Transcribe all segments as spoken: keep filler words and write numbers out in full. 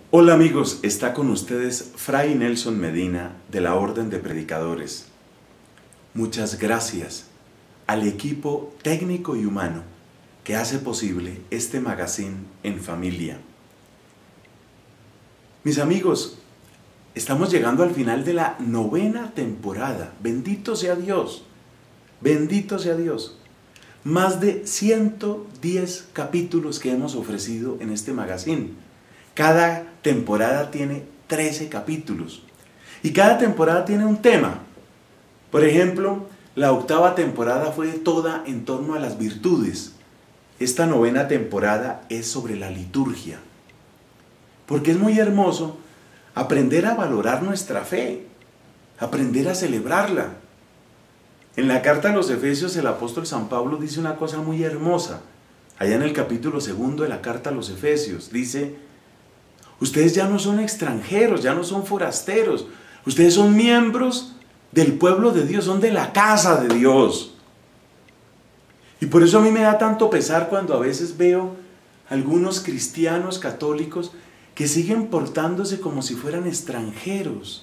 Hola amigos, está con ustedes Fray Nelson Medina de la Orden de Predicadores. Muchas gracias al equipo técnico y humano que hace posible este magazine en familia. Mis amigos, estamos llegando al final de la novena temporada. Bendito sea Dios, bendito sea Dios. Más de ciento diez capítulos que hemos ofrecido en este magazine. Cada temporada tiene trece capítulos y cada temporada tiene un tema. Por ejemplo, la octava temporada fue toda en torno a las virtudes. Esta novena temporada es sobre la liturgia. Porque es muy hermoso aprender a valorar nuestra fe, aprender a celebrarla. En la carta a los Efesios el apóstol San Pablo dice una cosa muy hermosa. Allá en el capítulo segundo de la carta a los Efesios dice: ustedes ya no son extranjeros, ya no son forasteros. Ustedes son miembros del pueblo de Dios, son de la casa de Dios. Y por eso a mí me da tanto pesar cuando a veces veo algunos cristianos católicos que siguen portándose como si fueran extranjeros.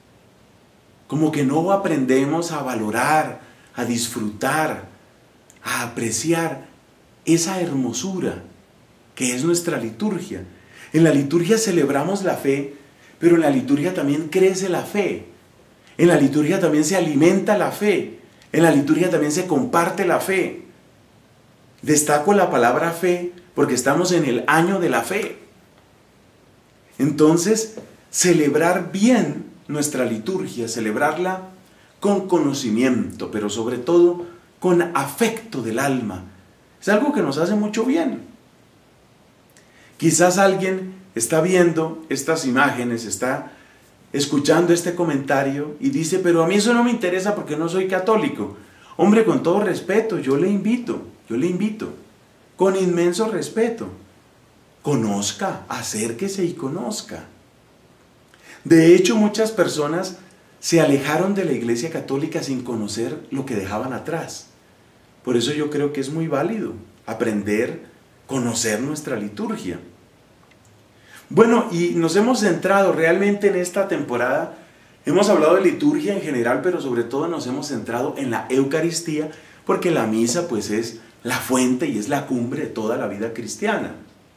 Como que no aprendemos a valorar, a disfrutar, a apreciar esa hermosura que es nuestra liturgia. En la liturgia celebramos la fe, pero en la liturgia también crece la fe. En la liturgia también se alimenta la fe. En la liturgia también se comparte la fe. Destaco la palabra fe porque estamos en el año de la fe. Entonces, celebrar bien nuestra liturgia, celebrarla con conocimiento, pero sobre todo con afecto del alma, es algo que nos hace mucho bien. Quizás alguien está viendo estas imágenes, está escuchando este comentario y dice: pero a mí eso no me interesa porque no soy católico. Hombre, con todo respeto, yo le invito, yo le invito, con inmenso respeto, conozca, acérquese y conozca. De hecho, muchas personas se alejaron de la Iglesia Católica sin conocer lo que dejaban atrás. Por eso yo creo que es muy válido aprender, conocer nuestra liturgia. Bueno, y nos hemos centrado realmente en esta temporada, hemos hablado de liturgia en general, pero sobre todo nos hemos centrado en la Eucaristía, porque la misa pues es la fuente y es la cumbre de toda la vida cristiana.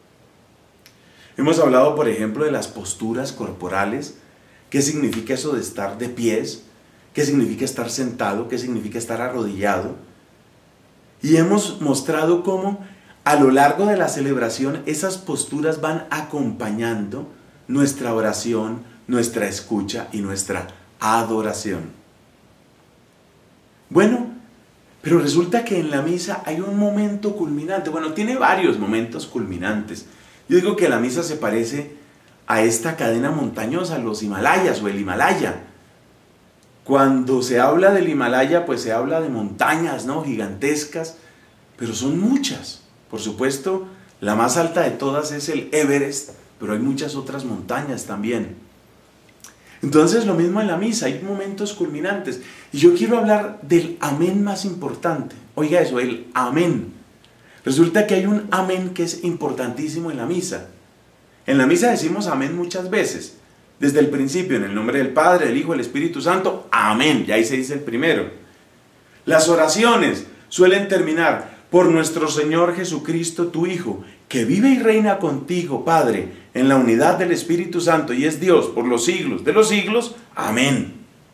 Hemos hablado, por ejemplo, de las posturas corporales, qué significa eso de estar de pies, qué significa estar sentado, qué significa estar arrodillado. Y hemos mostrado cómo a lo largo de la celebración esas posturas van acompañando nuestra oración, nuestra escucha y nuestra adoración. Bueno, pero resulta que en la misa hay un momento culminante. Bueno, tiene varios momentos culminantes. Yo digo que la misa se parece a esta cadena montañosa, los Himalayas o el Himalaya. Cuando se habla del Himalaya, pues se habla de montañas, ¿no?, gigantescas, pero son muchas. Por supuesto, la más alta de todas es el Everest, pero hay muchas otras montañas también. Entonces, lo mismo en la misa, hay momentos culminantes. Y yo quiero hablar del amén más importante. Oiga eso, el amén. Resulta que hay un amén que es importantísimo en la misa. En la misa decimos amén muchas veces. Desde el principio, en el nombre del Padre, del Hijo, del Espíritu Santo, amén. Y ahí se dice el primero. Las oraciones suelen terminar: por nuestro Señor Jesucristo, tu Hijo, que vive y reina contigo, Padre, en la unidad del Espíritu Santo, y es Dios por los siglos de los siglos. Amén.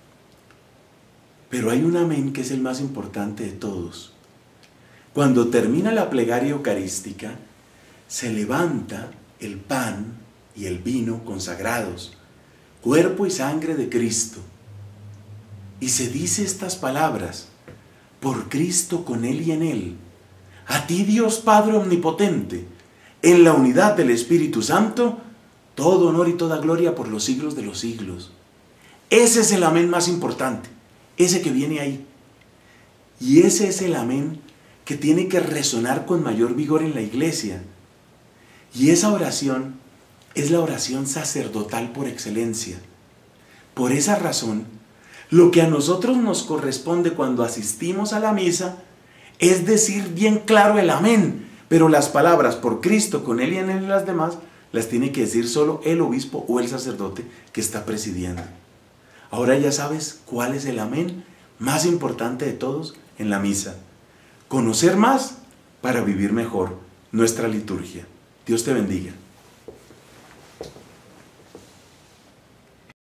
Pero hay un amén que es el más importante de todos. Cuando termina la plegaria eucarística, se levanta el pan y el vino consagrados, cuerpo y sangre de Cristo, y se dice estas palabras: por Cristo, con Él y en Él, a ti, Dios Padre omnipotente, en la unidad del Espíritu Santo, todo honor y toda gloria por los siglos de los siglos. Ese es el amén más importante, ese que viene ahí. Y ese es el amén que tiene que resonar con mayor vigor en la iglesia. Y esa oración es la oración sacerdotal por excelencia. Por esa razón, lo que a nosotros nos corresponde cuando asistimos a la misa es decir bien claro el amén, pero las palabras por Cristo, con Él y en Él y las demás las tiene que decir solo el obispo o el sacerdote que está presidiendo. Ahora ya sabes cuál es el amén más importante de todos en la misa. Conocer más para vivir mejor nuestra liturgia. Dios te bendiga.